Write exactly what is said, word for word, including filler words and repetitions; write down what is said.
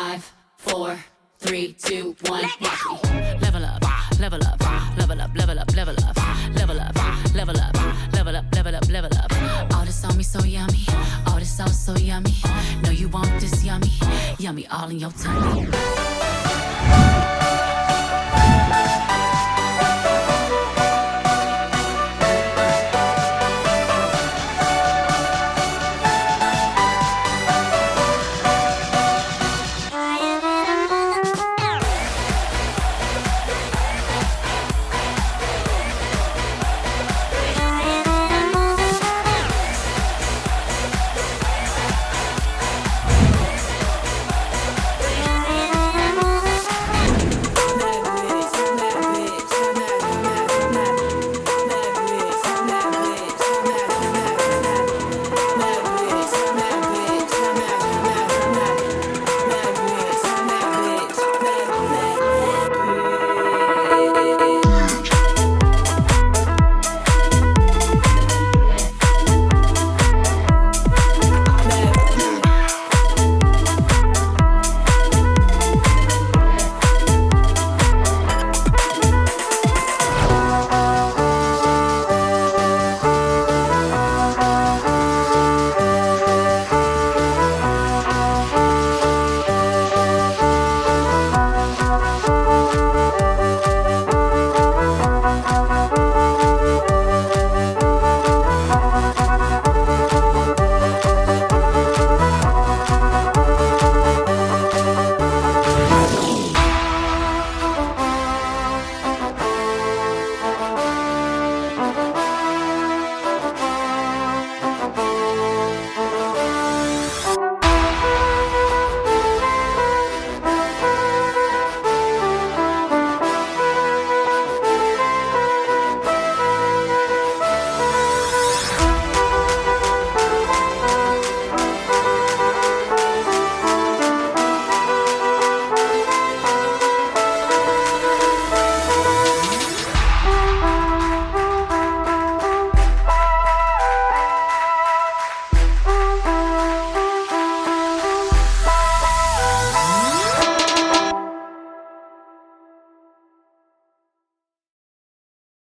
Five, four, three, two, one, watch me. Level up, level up, level up, level up, level up, level up, level up, level up, level up, level up. All this on me so yummy, all this sauce so yummy. No, you want this yummy, yummy all in your tummy.